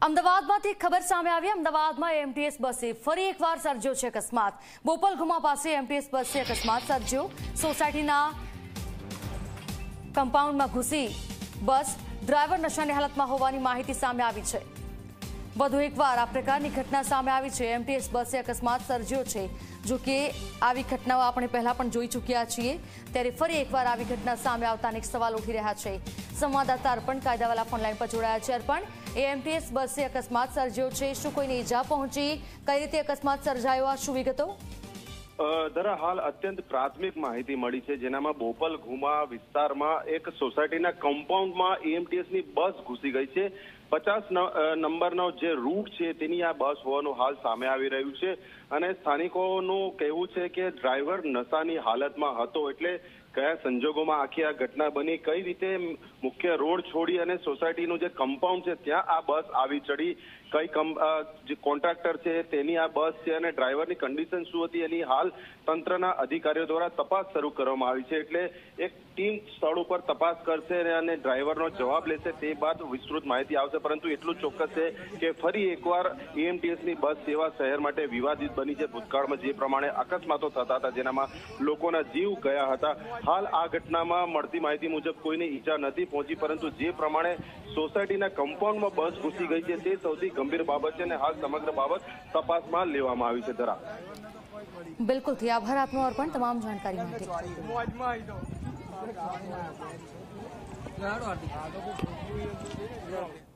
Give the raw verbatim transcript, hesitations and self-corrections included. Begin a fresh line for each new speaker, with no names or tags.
અમદાવાદમાંથી ખબર સામે આવી અમદાવાદમાં એમટીએસ બસે ફરી એકવાર સર્જ્યો છે અકસ્માત। બોપલ ગુમા પાસે એમટીએસ બસે અકસ્માત સર્જ્યો। સોસાયટીના કમ્પાઉન્ડમાં ઘૂસી બસ ડ્રાઈવર નશાની હાલતમાં હોવાની માહિતી સામે આવી છે। વધુ એકવાર આ પ્રકારની ઘટના સામે આવી છે। એમટીએસ બસે અકસ્માત સર્જ્યો છે। જો કે આવી ઘટનાઓ આપણે પહેલા પણ જોઈ ચૂક્યા છીએ, ત્યારે ફરી એકવાર આવી ઘટના સામે આવતા અનેક સવાલ ઉઠી રહ્યા છે। સંવાદદાતા અર્પણ કાયદાવાલા ફોનલાઈન પર જોડાયા છે। અર્પણ, એ એમટીએસ બસે અકસ્માત સર્જ્યો છે, શું કોઈને ઈજા પહોંચી? કઈ રીતે અકસ્માત સર્જાયો? આ શું વિગતો?
દરા હાલ અત્યંત પ્રાથમિક માહિતી મળી છે, જેનામાં બોપલ ગુમા વિસ્તારમાં એક સોસાયટીના કમ્પાઉન્ડમાં એએમટીએસની બસ ઘૂસી ગઈ છે। પચાસ નંબરનો જે રૂટ છે તેની આ બસ હોવાનું હાલ સામે આવી રહ્યું છે અને સ્થાનિકોનું કહેવું છે કે ડ્રાઈવર નશાની હાલતમાં હતો। એટલે કયા સંજોગોમાં આખી આ ઘટના બની, કઈ રીતે મુખ્ય રોડ છોડી અને સોસાયટીનું જે કમ્પાઉન્ડ છે ત્યાં આ બસ આવી ચડી, કઈ જે કોન્ટ્રાક્ટર છે તેની આ બસ છે અને ડ્રાઈવરની કન્ડિશન શું હતી એની હાલ તંત્રના અધિકારીઓ દ્વારા તપાસ શરૂ કરવામાં આવી છે। એટલે એક ટીમ સ્થળ ઉપર તપાસ કરશે અને ડ્રાઈવરનો જવાબ લેશે, તે બાદ વિસ્તૃત માહિતી આવશે। પરંતુ એટલું ચોક્કસ છે કે ફરી એકવાર એએમટીએસની બસ સેવા શહેર માટે વિવાદિત બની છે। ભૂતકાળમાં જે પ્રમાણે અકસ્માતો થતા હતા જેનામાં લોકોના જીવ ગયા હતા, હાલ આ ઘટનામાં મળતી માહિતી મુજબ કોઈને ઈજા નથી પહોંચી, પરંતુ જે પ્રમાણે સોસાયટીના કમ્પાઉન્ડમાં બસ ઘૂસી ગઈ છે તે સૌથી ગંભીર બાબત છે અને હાલ સમગ્ર બાબત તપાસમાં લેવામાં આવી છે। ધરા
બિલકુલ, આભાર આપનો અર્પણ તમામ જાણકારી માટે।